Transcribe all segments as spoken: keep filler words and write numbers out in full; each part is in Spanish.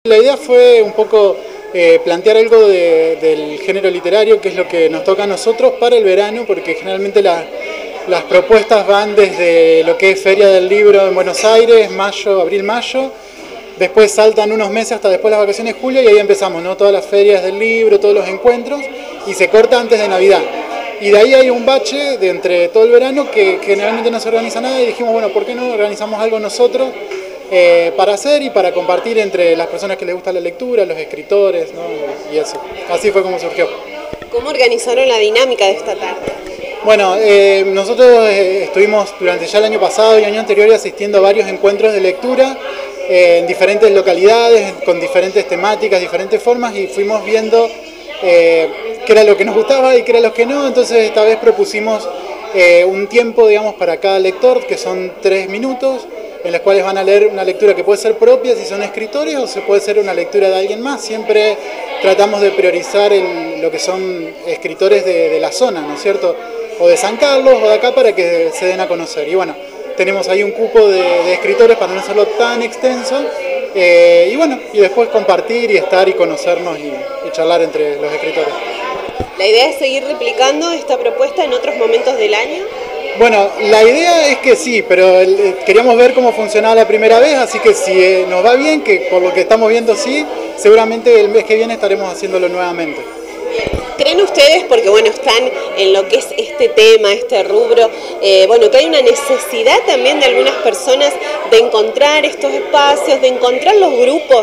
La idea fue un poco eh, plantear algo de, del género literario, que es lo que nos toca a nosotros para el verano, porque generalmente la, las propuestas van desde lo que es Feria del Libro en Buenos Aires, mayo, abril-mayo, después saltan unos meses hasta después las vacaciones de julio y ahí empezamos, ¿no? Todas las ferias del libro, todos los encuentros, y se corta antes de Navidad. Y de ahí hay un bache de entre todo el verano que generalmente no se organiza nada y dijimos, bueno, ¿por qué no organizamos algo nosotros eh, para hacer y para compartir entre las personas que les gusta la lectura, los escritores, ¿no? Y eso. Así fue como surgió. ¿Cómo organizaron la dinámica de esta tarde? Bueno, eh, nosotros eh, estuvimos durante ya el año pasado y el año anterior asistiendo a varios encuentros de lectura eh, en diferentes localidades, con diferentes temáticas, diferentes formas, y fuimos viendo eh, qué era lo que nos gustaba y qué era lo que no. Entonces esta vez propusimos eh, un tiempo, digamos, para cada lector, que son tres minutos, en los cuales van a leer una lectura que puede ser propia si son escritores o se puede ser una lectura de alguien más. Siempre tratamos de priorizar el, lo que son escritores de, de la zona, ¿no es cierto? O de San Carlos o de acá, para que se den a conocer. Y bueno, tenemos ahí un cupo de, de escritores para no hacerlo tan extenso. Eh, y bueno, y después compartir y estar y conocernos y, y charlar entre los escritores. ¿La idea es seguir replicando esta propuesta en otros momentos del año? Bueno, la idea es que sí, pero el, queríamos ver cómo funcionaba la primera vez, así que si eh, nos va bien, que por lo que estamos viendo sí, seguramente el mes que viene estaremos haciéndolo nuevamente. ¿Creen ustedes, porque bueno, están en lo que es este tema, este rubro, eh, bueno, que hay una necesidad también de algunas personas de encontrar estos espacios, de encontrar los grupos?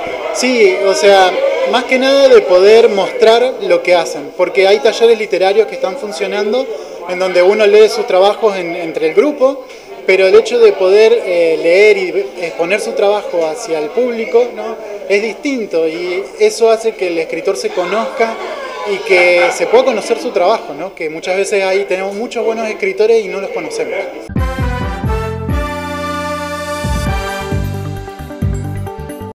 Sí, o sea, más que nada de poder mostrar lo que hacen, porque hay talleres literarios que están funcionando en donde uno lee sus trabajos en, entre el grupo, pero el hecho de poder eh, leer y exponer su trabajo hacia el público, ¿no?, es distinto, y eso hace que el escritor se conozca y que se pueda conocer su trabajo, ¿no?, que muchas veces ahí tenemos muchos buenos escritores y no los conocemos.